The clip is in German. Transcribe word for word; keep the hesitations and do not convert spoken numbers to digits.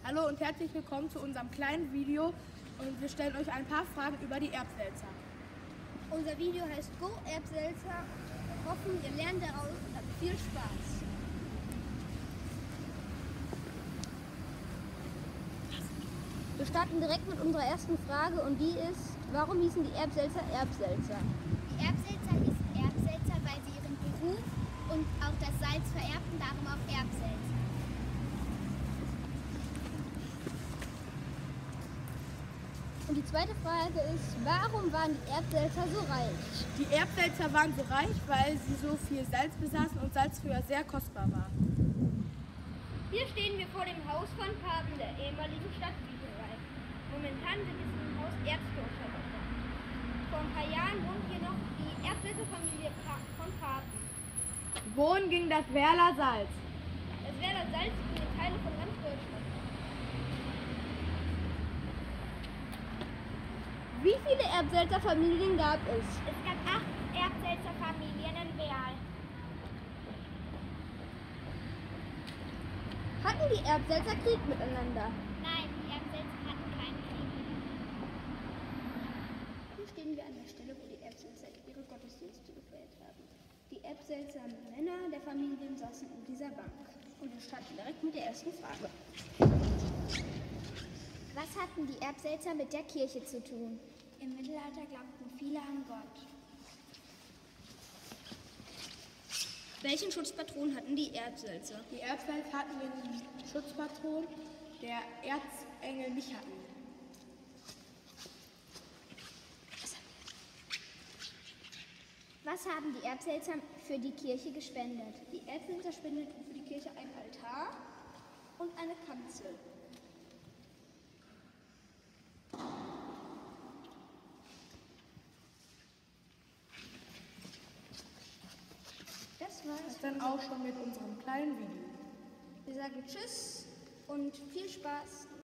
Hallo und herzlich willkommen zu unserem kleinen Video und wir stellen euch ein paar Fragen über die Erbselzer. Unser Video heißt Go Erbselzer. Wir hoffen, ihr lernt daraus und habt viel Spaß. Wir starten direkt mit unserer ersten Frage und die ist, warum hießen die Erbselzer Erbselzer? Die Erbselzer hießen Erbselzer, weil sie ihren Beruf und auch das Salz vererbten, darum auch Erbselzer. Und die zweite Frage ist, warum waren die Erbselzer so reich? Die Erbselzer waren so reich, weil sie so viel Salz besaßen und Salz früher sehr kostbar war. Hier stehen wir vor dem Haus von Papen, der ehemaligen Stadtbücherei. Momentan sind es im Haus Ärzte untergebracht. Vor ein paar Jahren wohnt hier noch die Erbselzer-Familie von Papen. Wohin ging das Werler Salz? Das Werler Salz ging in Teile von ganz Deutschland. Wie viele Erbselzer-Familien gab es? Es gab acht Erbselzer-Familien in Werl. Hatten die Erbselzer Krieg miteinander? Nein, die Erbselzer hatten keinen Krieg. Hier stehen wir an der Stelle, wo die Erbselzer ihre Gottesdienste gefeiert haben. Die Erbselzer Männer der Familien saßen in dieser Bank. Und wir starten direkt mit der ersten Frage. Was hatten die Erbselzer mit der Kirche zu tun? Im Mittelalter glaubten viele an Gott. Welchen Schutzpatron hatten die Erbselzer? Die Erbselzer hatten den Schutzpatron, der Erzengel Michael. Was haben die Erbselzer für die Kirche gespendet? Die Erbselzer spendeten für die Kirche einen Altar und eine Kanzel. Das war's. Das dann auch schon mit unserem kleinen Video. Wir sagen Tschüss und viel Spaß.